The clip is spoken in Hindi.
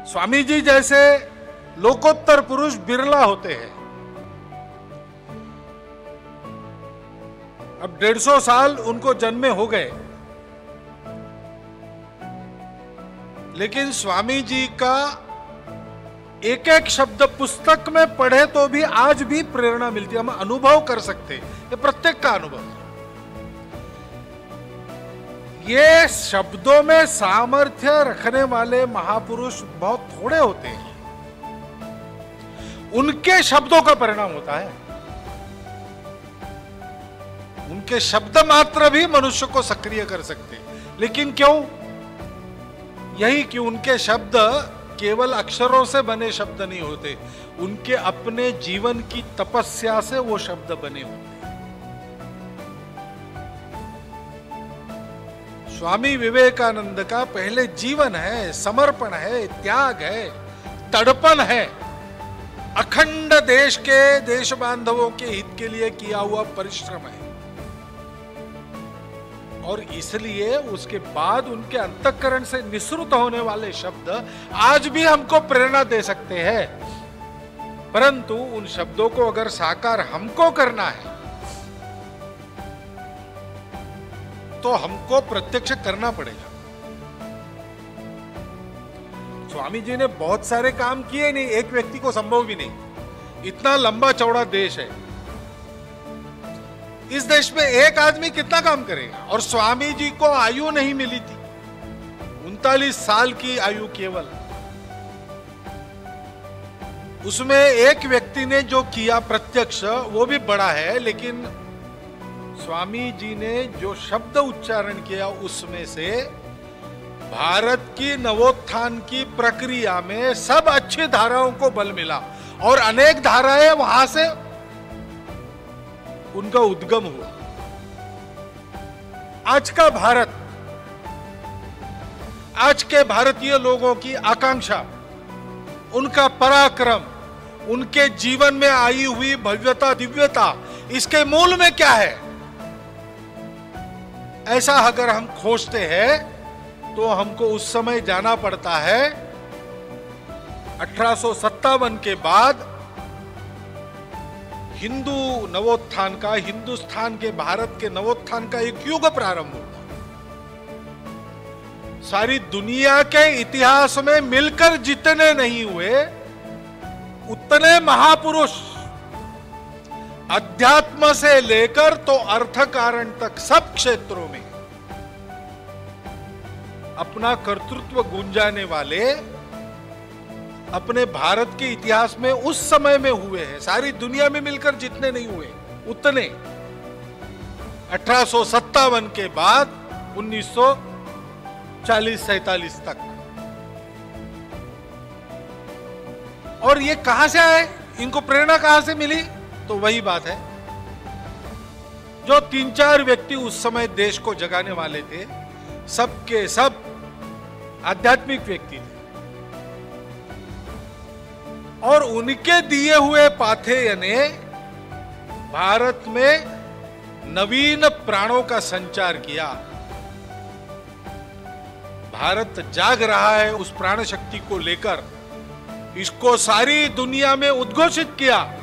स्वामी जी जैसे लोकोत्तर पुरुष बिरला होते हैं। अब 150 साल उनको जन्मे हो गए, लेकिन स्वामी जी का एक एक शब्द पुस्तक में पढ़े तो भी आज भी प्रेरणा मिलती है, हम अनुभव कर सकते हैं। ये प्रत्येक का अनुभव है। ये शब्दों में सामर्थ्य रखने वाले महापुरुष बहुत थोड़े होते हैं। उनके शब्दों का परिणाम होता है। उनके शब्द मात्र भी मनुष्य को सक्रिय कर सकते हैं। लेकिन क्यों? यही कि उनके शब्द केवल अक्षरों से बने शब्द नहीं होते, उनके अपने जीवन की तपस्या से वो शब्द बने होते हैं। स्वामी विवेकानंद का पहले जीवन है, समर्पण है, त्याग है, तड़पन है, अखंड देश के देश बांधवों के हित के लिए किया हुआ परिश्रम है। और इसलिए उसके बाद उनके अंतःकरण से निसृत होने वाले शब्द आज भी हमको प्रेरणा दे सकते हैं। परंतु उन शब्दों को अगर साकार हमको करना है तो हमको प्रत्यक्ष करना पड़ेगा। स्वामी जी ने बहुत सारे काम किए नहीं, एक व्यक्ति को संभव भी नहीं। इतना लंबा चौड़ा देश है, इस देश में एक आदमी कितना काम करेगा? और स्वामी जी को आयु नहीं मिली थी, 39 साल की आयु केवल। उसमें एक व्यक्ति ने जो किया प्रत्यक्ष वो भी बड़ा है, लेकिन स्वामी जी ने जो शब्द उच्चारण किया उसमें से भारत की नवोत्थान की प्रक्रिया में सब अच्छी धाराओं को बल मिला और अनेक धाराएं वहां से उनका उद्गम हुआ। आज का भारत, आज के भारतीय लोगों की आकांक्षा, उनका पराक्रम, उनके जीवन में आई हुई भव्यता, दिव्यता, इसके मूल में क्या है? ऐसा अगर हम खोजते हैं तो हमको उस समय जाना पड़ता है 1857 के बाद हिंदू नवोत्थान का, हिंदुस्तान के, भारत के नवोत्थान का एक युग प्रारंभ हुआ। सारी दुनिया के इतिहास में मिलकर जितने नहीं हुए उतने महापुरुष अध्यात्म से लेकर तो अर्थ कारण तक सब क्षेत्रों में अपना कर्तृत्व गुंजाने वाले अपने भारत के इतिहास में उस समय में हुए हैं। सारी दुनिया में मिलकर जितने नहीं हुए उतने 1857 के बाद 1940-47 तक। और ये कहां से आए? इनको प्रेरणा कहां से मिली? तो वही बात है जो 3-4 व्यक्ति उस समय देश को जगाने वाले थे, सबके सब आध्यात्मिक व्यक्ति थे और उनके दिए हुए पाथेय ने भारत में नवीन प्राणों का संचार किया। भारत जाग रहा है उस प्राण शक्ति को लेकर, इसको सारी दुनिया में उद्घोषित किया